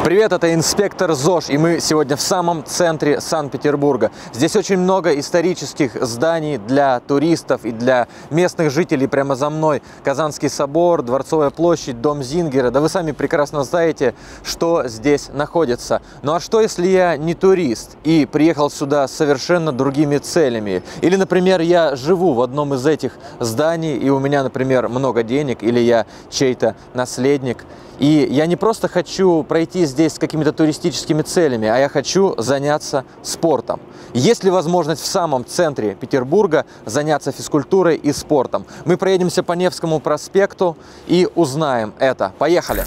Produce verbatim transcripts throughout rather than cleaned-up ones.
Привет, это инспектор ЗОЖ, и мы сегодня в самом центре Санкт-Петербурга. Здесь очень много исторических зданий для туристов и для местных жителей. Прямо за мной Казанский собор, Дворцовая площадь, дом Зингера. Да вы сами прекрасно знаете, что здесь находится. Ну а что, если я не турист и приехал сюда с совершенно другими целями? Или, например, я живу в одном из этих зданий, и у меня, например, много денег, или я чей-то наследник. И я не просто хочу пройти здесь с какими-то туристическими целями, а я хочу заняться спортом. Есть ли возможность в самом центре Петербурга заняться физкультурой и спортом? Мы проедемся по Невскому проспекту и узнаем это. Поехали!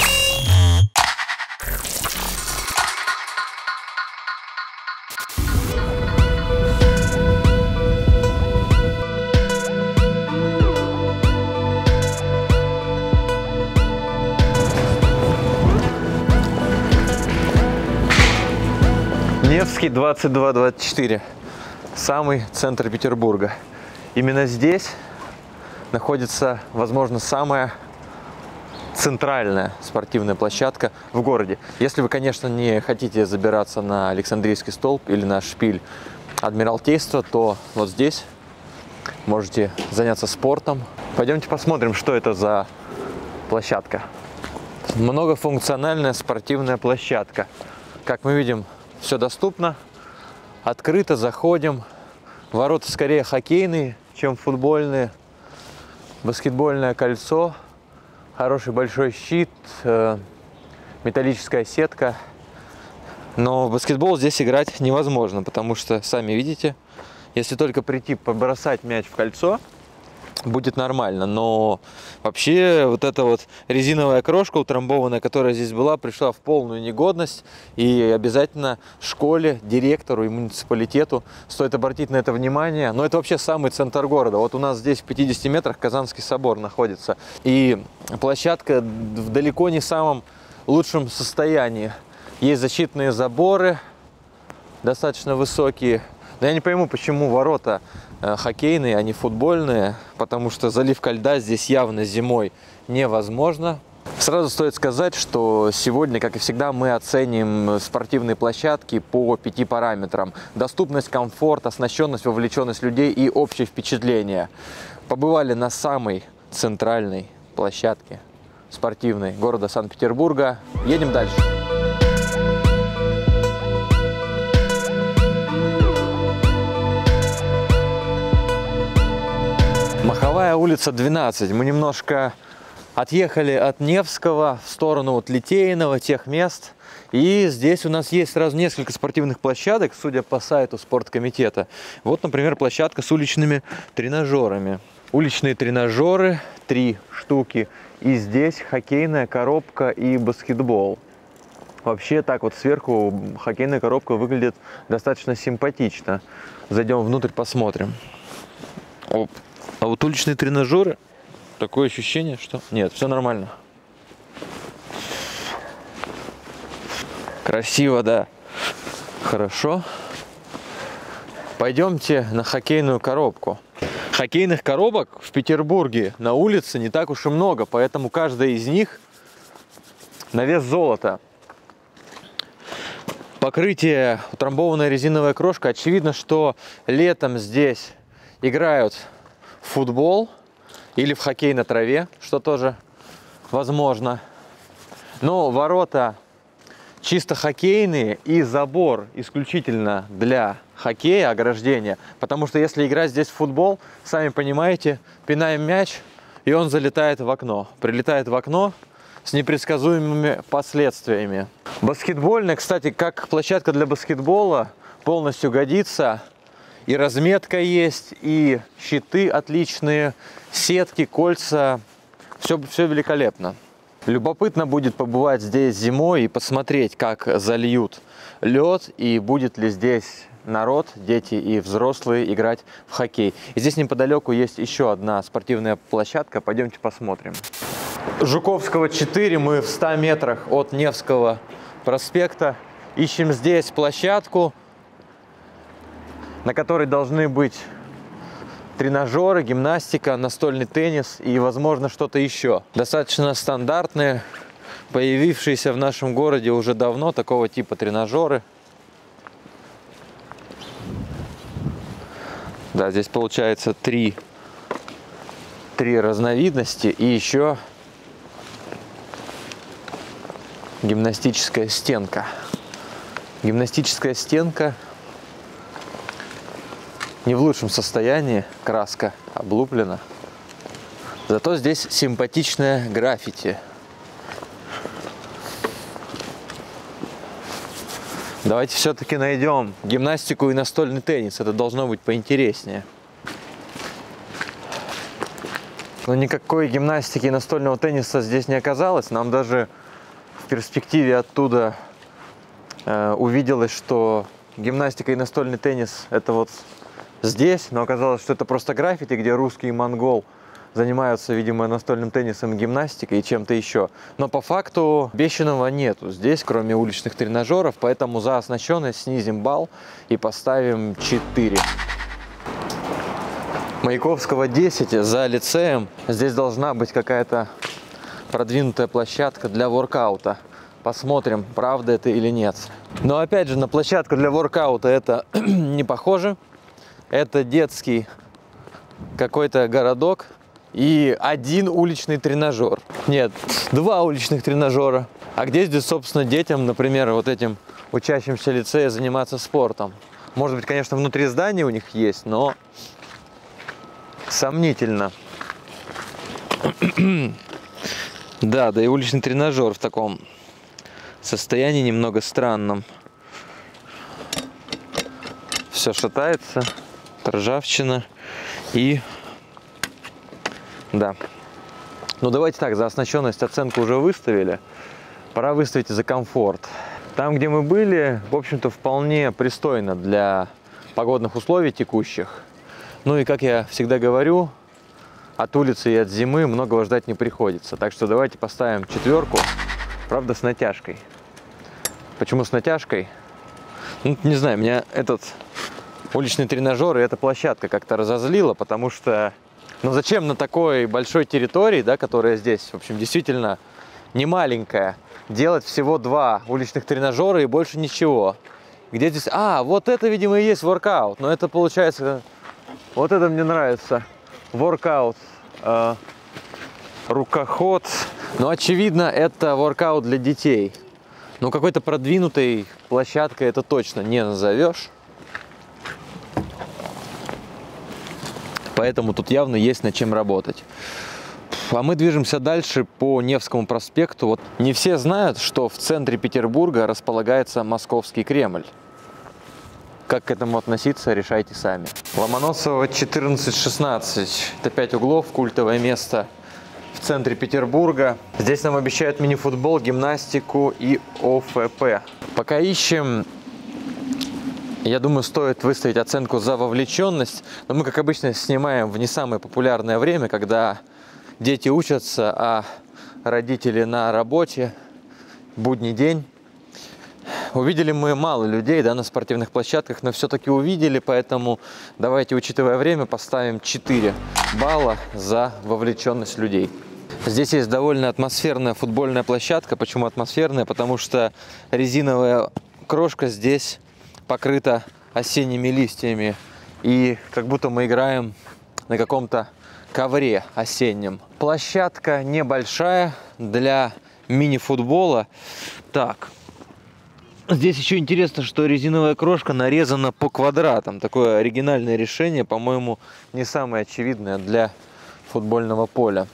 Невский двадцать два двадцать четыре, самый центр Петербурга. Именно здесь находится, возможно, самая центральная спортивная площадка в городе. Если вы, конечно, не хотите забираться на Александрийский столб или на шпиль Адмиралтейства, то вот здесь можете заняться спортом. Пойдемте посмотрим, что это за площадка. Многофункциональная спортивная площадка. Как мы видим, все доступно, открыто, заходим. Ворота скорее хоккейные, чем футбольные. Баскетбольное кольцо, хороший большой щит, э, металлическая сетка. Но в баскетбол здесь играть невозможно, потому что, сами видите, если только прийти побросать мяч в кольцо, будет нормально. Но вообще вот эта вот резиновая крошка утрамбованная, которая здесь была, пришла в полную негодность. И обязательно школе, директору и муниципалитету стоит обратить на это внимание. Но это вообще самый центр города. Вот у нас здесь в пятидесяти метрах Казанский собор находится. И площадка в далеко не самом лучшем состоянии. Есть защитные заборы, достаточно высокие. Но я не пойму, почему ворота хоккейные, а не футбольные, потому что заливка льда здесь явно зимой невозможно. Сразу стоит сказать, что сегодня, как и всегда, мы оценим спортивные площадки по пяти параметрам: доступность, комфорт, оснащенность, вовлеченность людей и общее впечатление. Побывали на самой центральной площадке спортивной города Санкт-Петербурга. Едем дальше. Маховая улица двенадцать. Мы немножко отъехали от Невского в сторону вот Литейного, тех мест. И здесь у нас есть сразу несколько спортивных площадок, судя по сайту спорткомитета. Вот, например, площадка с уличными тренажерами. Уличные тренажеры, три штуки. И здесь хоккейная коробка и баскетбол. Вообще так вот сверху хоккейная коробка выглядит достаточно симпатично. Зайдем внутрь, посмотрим. Оп. А вот уличные тренажеры, такое ощущение, что... Нет, все нормально. Красиво, да. Хорошо. Пойдемте на хоккейную коробку. Хоккейных коробок в Петербурге на улице не так уж и много, поэтому каждая из них на вес золота. Покрытие, утрамбованная резиновая крошка. Очевидно, что летом здесь играют в футбол или в хоккей на траве, что тоже возможно. Но ворота чисто хоккейные и забор исключительно для хоккея, ограждения. Потому что если играть здесь в футбол, сами понимаете, пинаем мяч, и он залетает в окно. Прилетает в окно с непредсказуемыми последствиями. Баскетбольная, кстати, как площадка для баскетбола, полностью годится. И разметка есть, и щиты отличные, сетки, кольца. Все, все великолепно. Любопытно будет побывать здесь зимой и посмотреть, как зальют лед, и будет ли здесь народ, дети и взрослые, играть в хоккей. И здесь неподалеку есть еще одна спортивная площадка. Пойдемте посмотрим. Жуковского четыре. Мы в ста метрах от Невского проспекта. Ищем здесь площадку, на которой должны быть тренажеры, гимнастика, настольный теннис и, возможно, что-то еще. Достаточно стандартные появившиеся в нашем городе уже давно, такого типа тренажеры. Да, здесь получается три, три разновидности и еще гимнастическая стенка. Гимнастическая стенка не в лучшем состоянии, краска облуплена. Зато здесь симпатичное граффити. Давайте все-таки найдем гимнастику и настольный теннис. Это должно быть поинтереснее. Но никакой гимнастики и настольного тенниса здесь не оказалось. Нам даже в перспективе оттуда э, увиделось, что гимнастика и настольный теннис это вот здесь. Но оказалось, что это просто граффити, где русский и монгол занимаются, видимо, настольным теннисом, гимнастикой и чем-то еще. Но по факту обещанного нету здесь, кроме уличных тренажеров, поэтому за оснащенность снизим балл и поставим четыре. Маяковского десять за лицеем. Здесь должна быть какая-то продвинутая площадка для воркаута. Посмотрим, правда это или нет. Но опять же, на площадку для воркаута это не похоже. Это детский какой-то городок. И один уличный тренажер. Нет, два уличных тренажера. А где здесь, собственно, детям, например, вот этим учащимся лицея заниматься спортом? Может быть, конечно, внутри здания у них есть, но сомнительно. Да, да и уличный тренажер в таком состоянии немного странном. Все шатается, ржавчина и... Да. Ну давайте так, за оснащенность оценку уже выставили. Пора выставить и за комфорт. Там, где мы были, в общем-то, вполне пристойно для погодных условий текущих. Ну и, как я всегда говорю, от улицы и от зимы многого ждать не приходится. Так что давайте поставим четверку, правда, с натяжкой. Почему с натяжкой? Ну, не знаю, меня этот уличный тренажер и эта площадка как-то разозлила, потому что... Ну зачем на такой большой территории, да, которая здесь, в общем, действительно не маленькая, делать всего два уличных тренажера и больше ничего? Где здесь... А, вот это, видимо, и есть воркаут. Но это получается... Вот это мне нравится. Воркаут. Э, рукоход. Но, очевидно, это воркаут для детей. Ну, какой-то продвинутой площадкой это точно не назовешь. Поэтому тут явно есть над чем работать. А мы движемся дальше по Невскому проспекту. Вот не все знают, что в центре Петербурга располагается Московский Кремль. Как к этому относиться, решайте сами. Ломоносова четырнадцать шестнадцать. Это пять углов, культовое место в центре Петербурга. Здесь нам обещают мини-футбол, гимнастику и ОФП. Пока ищем... Я думаю, стоит выставить оценку за вовлеченность. Но мы, как обычно, снимаем в не самое популярное время, когда дети учатся, а родители на работе, будний день. Увидели мы мало людей, да, на спортивных площадках, но все-таки увидели, поэтому давайте, учитывая время, поставим четыре балла за вовлеченность людей. Здесь есть довольно атмосферная футбольная площадка. Почему атмосферная? Потому что резиновая крошка здесь покрыта осенними листьями, и как будто мы играем на каком-то ковре осеннем. Площадка небольшая для мини-футбола. Так, здесь еще интересно, что резиновая крошка нарезана по квадратам. Такое оригинальное решение, по-моему, не самое очевидное для футбольного поля.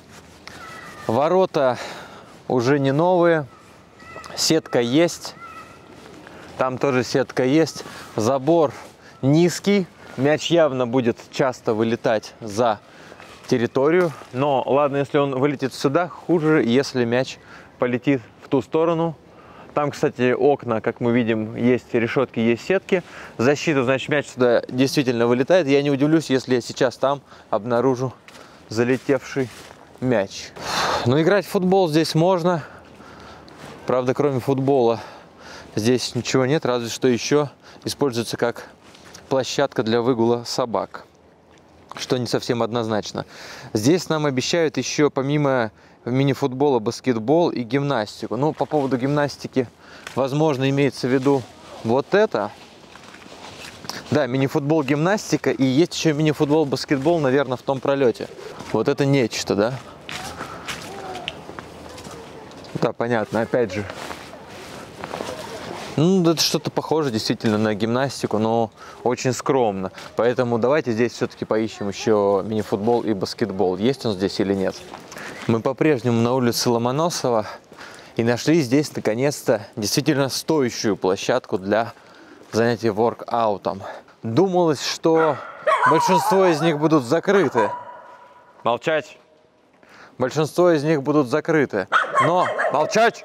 Ворота уже не новые, сетка есть. Там тоже сетка есть. Забор низкий. Мяч явно будет часто вылетать за территорию. Но ладно, если он вылетит сюда, хуже, если мяч полетит в ту сторону. Там, кстати, окна, как мы видим, есть решетки, есть сетки. Защиту, значит, мяч сюда действительно вылетает. Я не удивлюсь, если я сейчас там обнаружу залетевший мяч. Но играть в футбол здесь можно. Правда, кроме футбола здесь ничего нет, разве что еще используется как площадка для выгула собак, что не совсем однозначно. Здесь нам обещают еще, помимо мини-футбол, баскетбол и гимнастику. Ну, по поводу гимнастики, возможно, имеется в виду вот это. Да, мини-футбол, гимнастика, и есть еще мини-футбол, баскетбол, наверное, в том пролете. Вот это нечто, да? Да, понятно, опять же. Ну, это что-то похоже действительно на гимнастику, но очень скромно. Поэтому давайте здесь все-таки поищем еще мини-футбол и баскетбол. Есть он здесь или нет? Мы по-прежнему на улице Ломоносова и нашли здесь, наконец-то, действительно стоящую площадку для занятий воркаутом. Думалось, что большинство из них будут закрыты. Молчать! Большинство из них будут закрыты. Но... Молчать!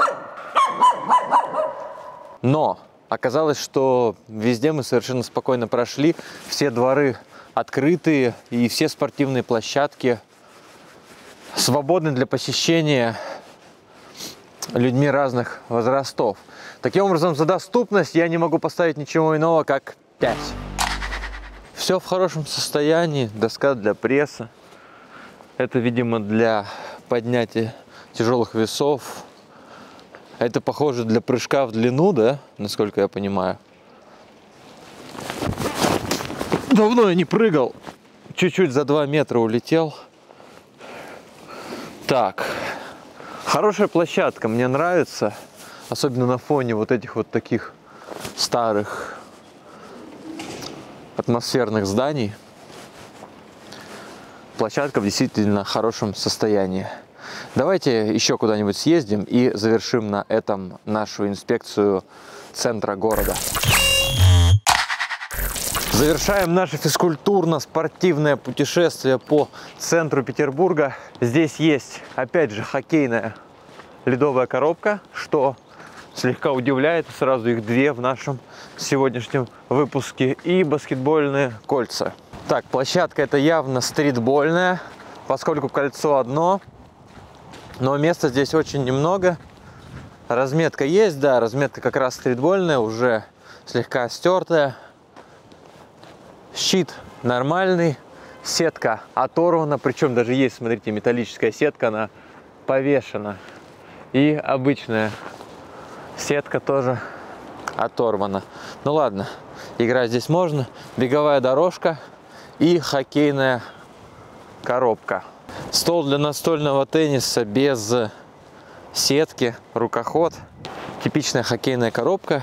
Но оказалось, что везде мы совершенно спокойно прошли. Все дворы открытые и все спортивные площадки свободны для посещения людьми разных возрастов. Таким образом, за доступность я не могу поставить ничего иного, как пять. Все в хорошем состоянии. Доска для пресса. Это, видимо, для поднятия тяжелых весов. Это, похоже, для прыжка в длину, да? Насколько я понимаю. Давно я не прыгал. Чуть-чуть за два метра улетел. Так. Хорошая площадка, мне нравится. Особенно на фоне вот этих вот таких старых атмосферных зданий. Площадка в действительно хорошем состоянии. Давайте еще куда-нибудь съездим и завершим на этом нашу инспекцию центра города. Завершаем наше физкультурно-спортивное путешествие по центру Петербурга. Здесь есть, опять же, хоккейная ледовая коробка, что слегка удивляет. Сразу их две в нашем сегодняшнем выпуске. И баскетбольные кольца. Так, площадка это явно стритбольная, поскольку кольцо одно. Но места здесь очень немного. Разметка есть, да, разметка как раз стритбольная, уже слегка стертая. Щит нормальный, сетка оторвана, причем даже есть, смотрите, металлическая сетка, она повешена. И обычная сетка тоже оторвана. Ну ладно, играть здесь можно. Беговая дорожка и хоккейная коробка. Стол для настольного тенниса без сетки, рукоход. Типичная хоккейная коробка.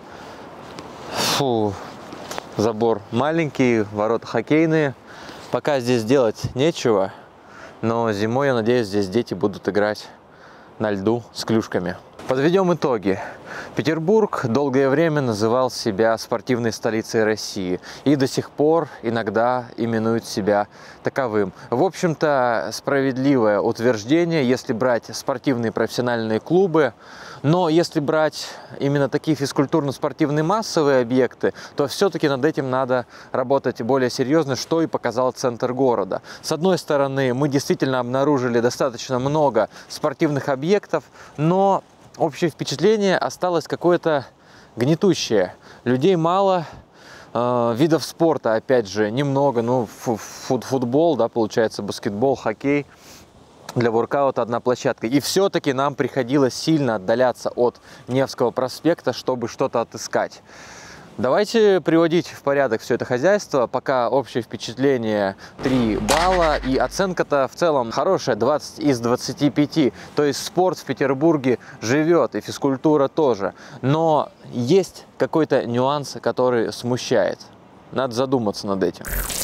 Фу, забор маленький, ворота хоккейные. Пока здесь делать нечего, но зимой, я надеюсь, здесь дети будут играть на льду с клюшками. Подведем итоги. Петербург долгое время называл себя спортивной столицей России и до сих пор иногда именует себя таковым. В общем-то, справедливое утверждение, если брать спортивные профессиональные клубы. Но если брать именно такие физкультурно-спортивные массовые объекты, то все-таки над этим надо работать более серьезно, что и показал центр города. С одной стороны, мы действительно обнаружили достаточно много спортивных объектов, но общее впечатление осталось какое-то гнетущее. Людей мало, э, видов спорта, опять же, немного. Ну, фут футбол, да, получается, баскетбол, хоккей. Для воркаута одна площадка. И все-таки нам приходилось сильно отдаляться от Невского проспекта, чтобы что-то отыскать. Давайте приводить в порядок все это хозяйство. Пока общее впечатление три балла. И оценка-то в целом хорошая, двадцать из двадцати пяти. То есть спорт в Петербурге живет, и физкультура тоже. Но есть какой-то нюанс, который смущает. Надо задуматься над этим.